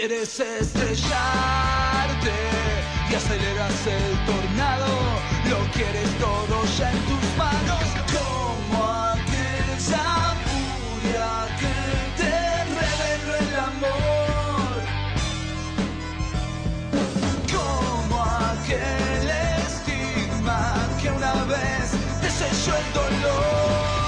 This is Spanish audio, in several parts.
quieres estrellarte y aceleras el tornado. Lo quieres todo ya en tus manos, como aquella furia que te reveló el amor, como aquel estigma que una vez te selló el dolor.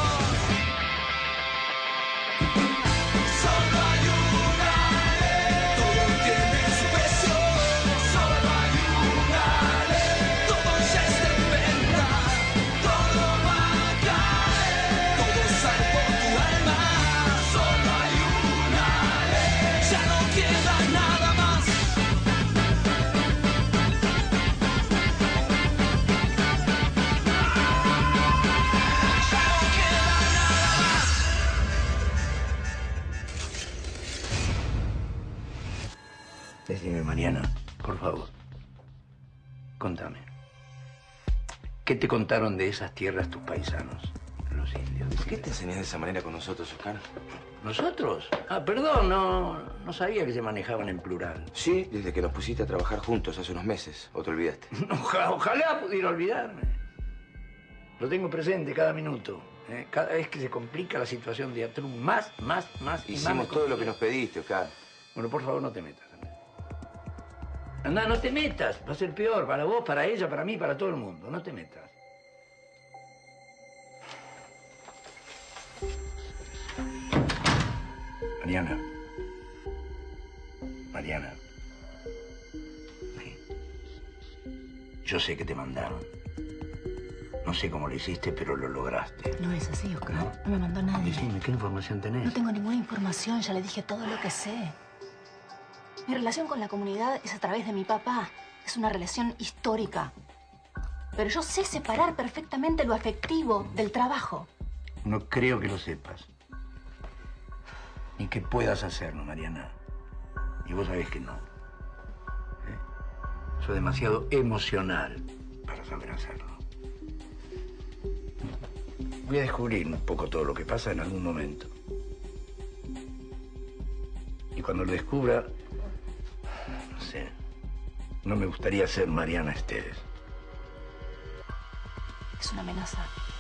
Decime, Mariana, por favor. Contame. ¿Qué te contaron de esas tierras tus paisanos, los indios? ¿Por qué te enseñas de esa manera con nosotros, Oscar? ¿Nosotros? Ah, perdón, no sabía que se manejaban en plural. Sí, desde que nos pusiste a trabajar juntos hace unos meses. ¿O te olvidaste? Ojalá pudiera olvidarme. Lo tengo presente cada minuto. Cada vez que se complica la situación de Atrum, más. Hicimos todo lo que nos pediste, Oscar. Bueno, por favor, no te metas. Anda, no te metas. Va a ser peor para vos, para ella, para mí, para todo el mundo. No te metas. Mariana. Mariana. Sí. Yo sé que te mandaron. No sé cómo lo hiciste, pero lo lograste. No es así, Oscar. No me mandó nadie. Decime, ¿qué información tenés? No tengo ninguna información. Ya le dije todo lo que sé. Mi relación con la comunidad es a través de mi papá. Es una relación histórica. Pero yo sé separar perfectamente lo afectivo del trabajo. No creo que lo sepas. Ni que puedas hacerlo, Mariana. Y vos sabés que no. Soy demasiado emocional para saber hacerlo. Voy a descubrir un poco todo lo que pasa en algún momento. Y cuando lo descubra, no sé, no me gustaría ser Mariana Esteves. Es una amenaza.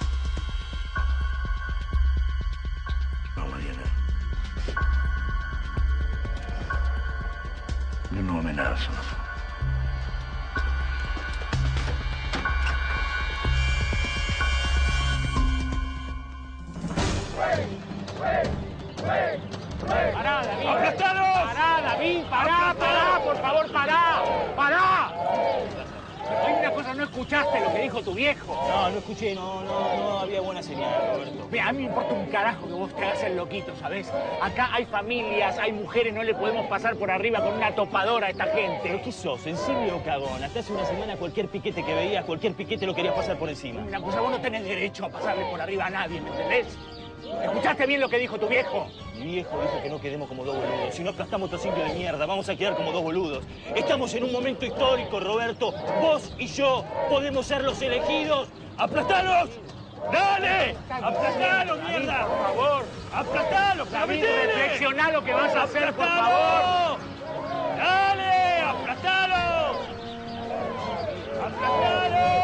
No, Mariana. Yo no amenazo. ¡Pará, David! ¡Aplastados! ¡Pará, David! ¡Pará, por favor, pará! Hay una cosa, no escuchaste lo que dijo tu viejo. No escuché, no había buena señal, Roberto. Mira, a mí me importa un carajo que vos te hagas el loquito, ¿sabés? Acá hay familias, hay mujeres, no le podemos pasar por arriba con una topadora a esta gente. ¿Pero qué sos, sensible o cagón? Hasta hace una semana cualquier piquete que veías, cualquier piquete lo querías pasar por encima. Una cosa, vos no tenés derecho a pasarle por arriba a nadie, ¿me entendés? ¿Escuchaste bien lo que dijo tu viejo? Mi viejo dijo que no quedemos como dos boludos. Si no aplastamos estos indios de mierda, vamos a quedar como dos boludos. Estamos en un momento histórico, Roberto. Vos y yo podemos ser los elegidos. ¡Aplastalos! ¡Dale! ¡Aplastalos, mierda! Por favor. ¡Aplastalos! David, reflexioná lo que vas a hacer, por favor. ¡Dale! ¡Aplastalos! ¡Aplastalos!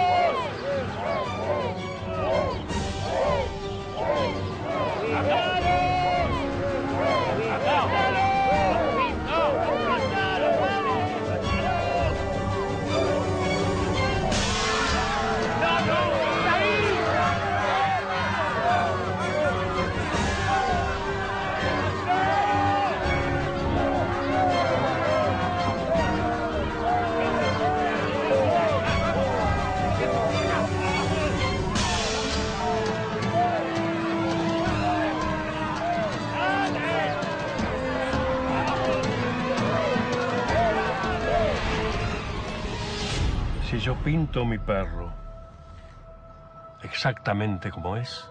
Si yo pinto mi perro exactamente como es,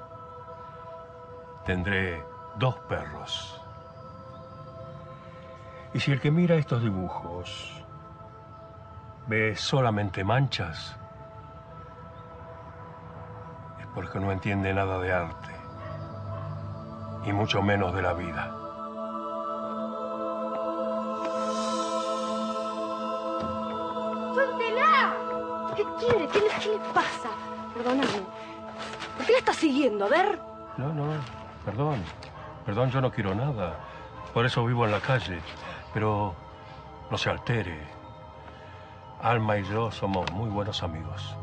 tendré dos perros. Y si el que mira estos dibujos ve solamente manchas, es porque no entiende nada de arte, y mucho menos de la vida. ¡Suéltela! ¿Qué quiere? ¿Qué le pasa? Perdóname. ¿Por qué la está siguiendo? A ver. No, perdón. Perdón, yo no quiero nada. Por eso vivo en la calle. Pero no se altere. Alma y yo somos muy buenos amigos.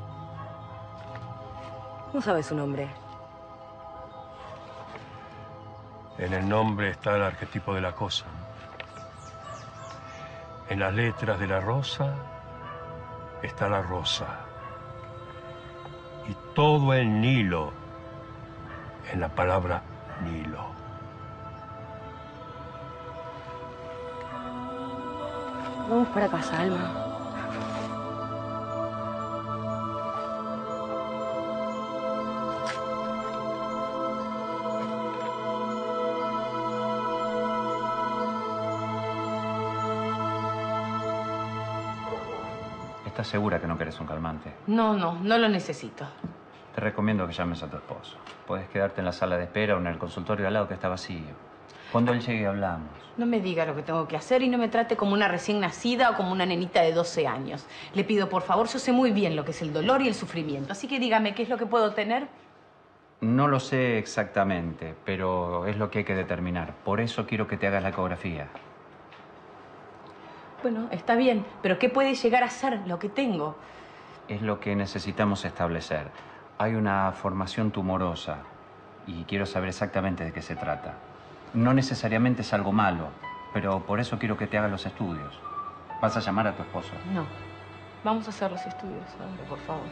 ¿Cómo sabe su nombre? En el nombre está el arquetipo de la cosa. En las letras de la rosa está la rosa. Y todo el Nilo en la palabra Nilo. Vamos para casa, Alma. ¿Estás segura que no querés un calmante? No lo necesito. Te recomiendo que llames a tu esposo. Puedes quedarte en la sala de espera o en el consultorio al lado que está vacío. Cuando él llegue hablamos. No me diga lo que tengo que hacer y no me trate como una recién nacida o como una nenita de 12 años. Le pido, por favor, yo sé muy bien lo que es el dolor y el sufrimiento. Así que dígame, ¿qué es lo que puedo tener? No lo sé exactamente, pero es lo que hay que determinar. Por eso quiero que te hagas la ecografía. Bueno, está bien, pero ¿qué puede llegar a ser lo que tengo? Es lo que necesitamos establecer. Hay una formación tumorosa y quiero saber exactamente de qué se trata. No necesariamente es algo malo, pero por eso quiero que te hagas los estudios. ¿Vas a llamar a tu esposo? No. Vamos a hacer los estudios ahora, por favor.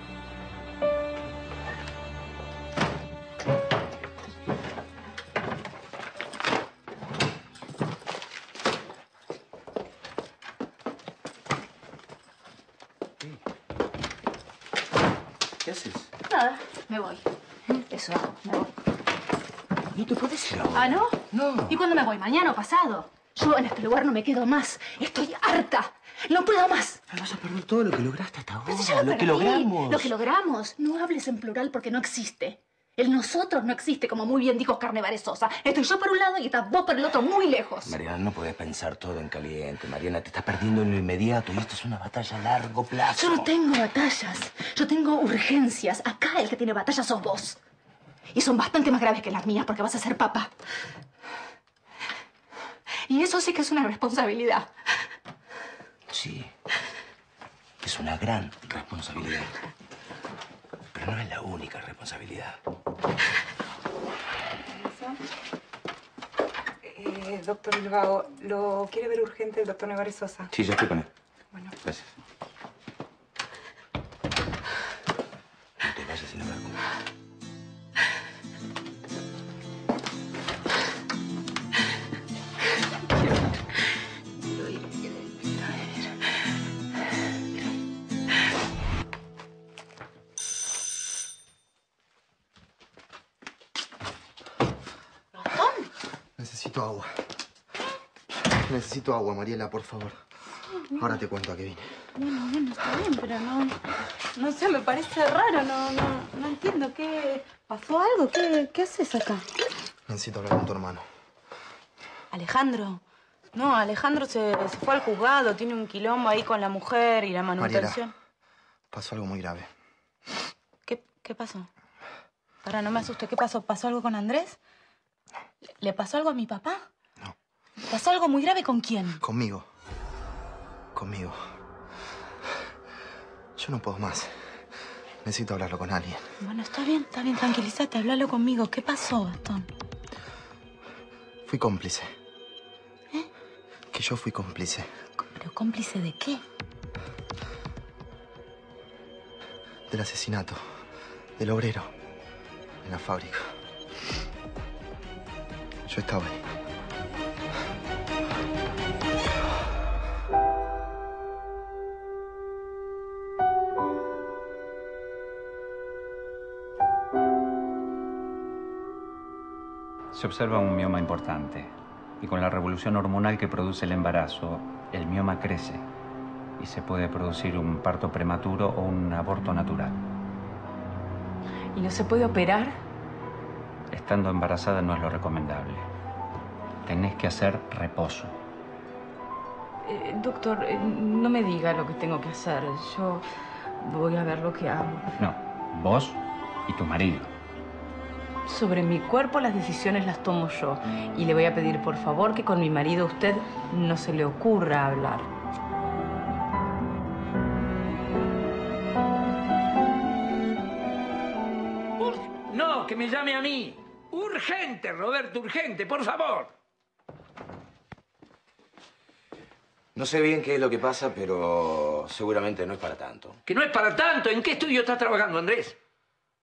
¿Qué haces? Nada, me voy. Eso hago, me voy. No te puedes ir ahora. ¿Ah, no? No. ¿Y cuándo me voy? ¿Mañana o pasado? Yo en este lugar no me quedo más. Estoy harta. No puedo más. Pero vas a perder todo lo que lograste hasta ahora. Pero si ya lo que perdí. logramos. Lo que logramos. No hables en plural porque no existe. El nosotros no existe, como muy bien dijo Carnevale Sosa. Estoy yo por un lado y estás vos por el otro, muy lejos. Mariana, no puedes pensar todo en caliente. Mariana, te estás perdiendo en lo inmediato y esto es una batalla a largo plazo. Yo no tengo batallas. Yo tengo urgencias. Acá el que tiene batallas sos vos. Y son bastante más graves que las mías porque vas a ser papá. Y eso sí que es una responsabilidad. Sí. Es una gran responsabilidad. Pero no es la única responsabilidad. Doctor Bilbao, lo quiere ver urgente el doctor Nevares Sosa. Sí, ya estoy con él. Bueno. Gracias. No te vayas sin hablar conmigo. Necesito agua. Necesito agua, Mariela, por favor. Ahora te cuento a qué vine. Bueno, está bien, pero no sé, me parece raro, no entiendo. ¿Qué? ¿Pasó algo? ¿Qué haces acá? Necesito hablar con tu hermano. Alejandro. No, Alejandro se fue al juzgado, tiene un quilombo ahí con la mujer y la manutención. Mariela, pasó algo muy grave. ¿Qué pasó? Pará, no me asustes. ¿Qué pasó? ¿Pasó algo con Andrés? ¿Le pasó algo a mi papá? No. ¿Pasó algo muy grave con quién? Conmigo. Conmigo. Yo no puedo más. Necesito hablarlo con alguien. Bueno, está bien, tranquilízate, háblalo conmigo. ¿Qué pasó, Gastón? Fui cómplice. ¿Eh? Que yo fui cómplice. ¿Pero cómplice de qué? Del asesinato. Del obrero. En la fábrica. Yo estaba ahí. Se observa un mioma importante y con la revolución hormonal que produce el embarazo, el mioma crece y se puede producir un parto prematuro o un aborto natural. ¿Y no se puede operar? Estando embarazada no es lo recomendable. Tenés que hacer reposo. Doctor, no me diga lo que tengo que hacer. Yo voy a ver lo que hago. No, vos y tu marido. Sobre mi cuerpo las decisiones las tomo yo. Y le voy a pedir, por favor, que con mi marido a usted no se le ocurra hablar. No, que me llame a mí. Urgente, Roberto, urgente, por favor. No sé bien qué es lo que pasa, pero seguramente no es para tanto. Que no es para tanto. ¿En qué estudio estás trabajando, Andrés?